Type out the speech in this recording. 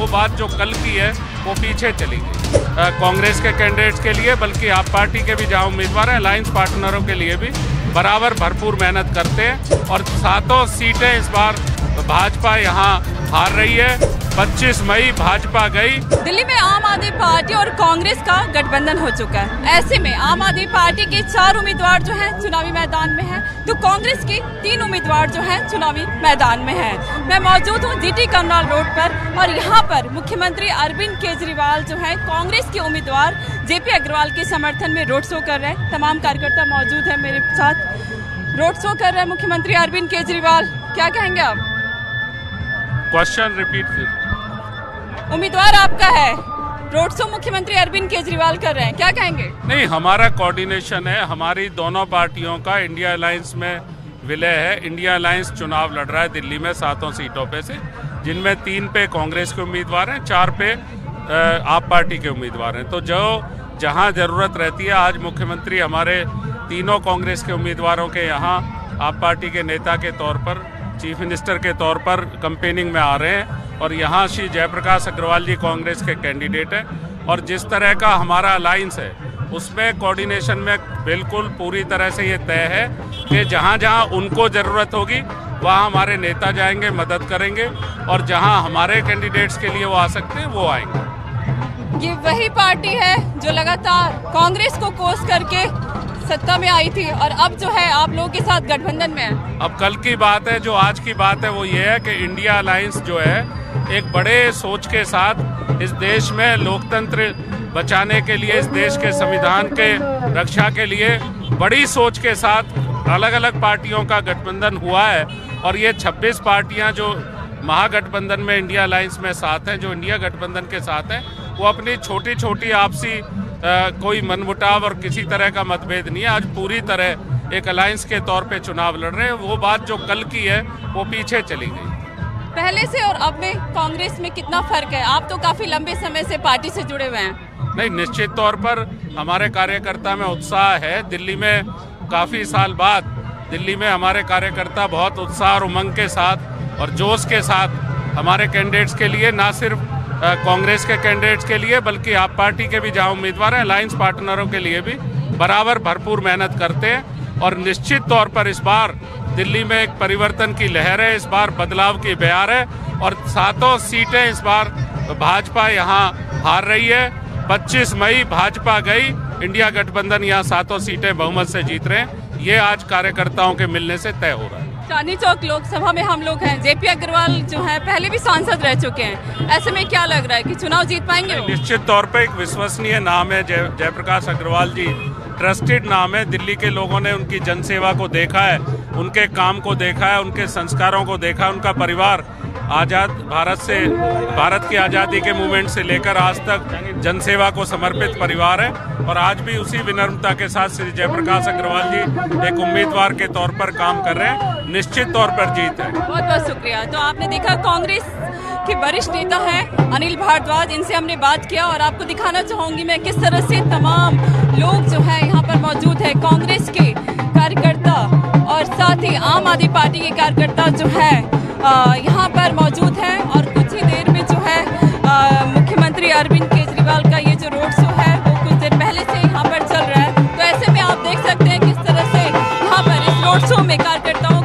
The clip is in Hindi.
वो बात जो कल की है वो पीछे चली गई। कांग्रेस के कैंडिडेट्स के लिए बल्कि आप पार्टी के भी जहाँ उम्मीदवार हैं, अलायंस पार्टनरों के लिए भी बराबर भरपूर मेहनत करते हैं और सातों सीटें इस बार भाजपा यहाँ हार रही है। 25 मई भाजपा गई। दिल्ली में आम आदमी पार्टी और कांग्रेस का गठबंधन हो चुका है। ऐसे में आम आदमी पार्टी के 4 उम्मीदवार जो हैं चुनावी मैदान में हैं, तो कांग्रेस के 3 उम्मीदवार जो हैं चुनावी मैदान में हैं। मैं मौजूद हूं जीटी करनाल रोड पर और यहां पर मुख्यमंत्री अरविंद केजरीवाल जो है कांग्रेस के उम्मीदवार जेपी अग्रवाल के समर्थन में रोड शो कर रहे हैं। तमाम कार्यकर्ता मौजूद है मेरे साथ। रोड शो कर रहे हैं मुख्यमंत्री अरविंद केजरीवाल, क्या कहेंगे आप? Question repeat. उम्मीदवार आपका है, रोड शो मुख्यमंत्री अरविंद केजरीवाल कर रहे हैं, क्या कहेंगे? नहीं, हमारा कोऑर्डिनेशन है, हमारी दोनों पार्टियों का इंडिया अलायंस में विलय है। इंडिया अलायंस चुनाव लड़ रहा है दिल्ली में 7 सीटों पे से, जिनमें 3 पे कांग्रेस के उम्मीदवार हैं, 4 पे आप पार्टी के उम्मीदवार हैं। तो जो जहां जरूरत रहती है, आज मुख्यमंत्री हमारे तीनों कांग्रेस के उम्मीदवारों के यहाँ आप पार्टी के नेता के तौर पर, चीफ मिनिस्टर के तौर पर कैंपेनिंग में आ रहे हैं और यहाँ श्री जयप्रकाश अग्रवाल जी कांग्रेस के कैंडिडेट हैं। और जिस तरह का हमारा अलायंस है उसमें कोऑर्डिनेशन में बिल्कुल पूरी तरह से ये तय है कि जहाँ जहाँ उनको ज़रूरत होगी वहाँ हमारे नेता जाएंगे, मदद करेंगे और जहाँ हमारे कैंडिडेट्स के लिए वो आ सकते हैं वो आएंगे। ये वही पार्टी है जो लगातार कांग्रेस को कोस करके सत्ता में आई थी और अब जो है आप लोगों के साथ गठबंधन में है। अब कल की बात है, जो आज की बात है वो ये है कि इंडिया अलायंस जो है एक बड़े सोच के साथ इस देश में लोकतंत्र बचाने के लिए, इस देश के संविधान के रक्षा के लिए बड़ी सोच के साथ अलग अलग पार्टियों का गठबंधन हुआ है। और ये 26 पार्टियां जो महागठबंधन में इंडिया अलायंस में साथ हैं, जो इंडिया गठबंधन के साथ हैं, वो अपनी छोटी छोटी आपसी कोई मनमुटाव और किसी तरह का मतभेद नहीं है। आज पूरी तरह एक अलायंस के तौर पे चुनाव लड़ रहे हैं। वो बात जो कल की है वो पीछे चली गई। पहले से और अब में कांग्रेस में कितना फर्क है? आप तो काफी लंबे समय से पार्टी से जुड़े हुए हैं। नहीं, निश्चित तौर पर हमारे कार्यकर्ता में उत्साह है। दिल्ली में काफी साल बाद दिल्ली में हमारे कार्यकर्ता बहुत उत्साह और उमंग के साथ और जोश के साथ हमारे कैंडिडेट्स के लिए, ना सिर्फ कांग्रेस के कैंडिडेट्स के लिए बल्कि आप पार्टी के भी जहाँ उम्मीदवार हैं, अलायंस पार्टनरों के लिए भी बराबर भरपूर मेहनत करते हैं। और निश्चित तौर पर इस बार दिल्ली में एक परिवर्तन की लहर है, इस बार बदलाव की बयार है और 7 सीटें इस बार भाजपा यहाँ हार रही है। 25 मई भाजपा गई, इंडिया गठबंधन यहाँ 7 सीटें बहुमत से जीत रहे हैं। ये आज कार्यकर्ताओं के मिलने से तय हो रहा है। चांदनी चौक लोकसभा में हम लोग हैं, जेपी अग्रवाल जो है पहले भी सांसद रह चुके हैं, ऐसे में क्या लग रहा है कि चुनाव जीत पाएंगे? निश्चित तौर पे एक विश्वसनीय नाम है जयप्रकाश अग्रवाल जी, ट्रस्टेड नाम है। दिल्ली के लोगों ने उनकी जनसेवा को देखा है, उनके काम को देखा है, उनके संस्कारों को देखा है। उनका परिवार आज़ाद भारत की आज़ादी के मूवमेंट से लेकर आज तक जनसेवा को समर्पित परिवार है और आज भी उसी विनम्रता के साथ श्री जयप्रकाश अग्रवाल जी एक उम्मीदवार के तौर पर काम कर रहे हैं। निश्चित तौर पर जीत है। बहुत बहुत शुक्रिया। तो आपने देखा कांग्रेस के वरिष्ठ नेता हैं अनिल भारद्वाज, इनसे हमने बात किया और आपको दिखाना चाहूंगी मैं किस तरह से तमाम लोग जो है यहाँ पर मौजूद है, कांग्रेस के कार्यकर्ता और साथ ही आम आदमी पार्टी के कार्यकर्ता जो है यहाँ पर मौजूद है। और कुछ ही देर में जो है मुख्यमंत्री अरविंद केजरीवाल का ये जो रोड शो है वो कुछ देर पहले से यहाँ पर चल रहा है। तो ऐसे में आप देख सकते हैं किस तरह से यहाँ पर इस रोड शो में कार्यकर्ताओं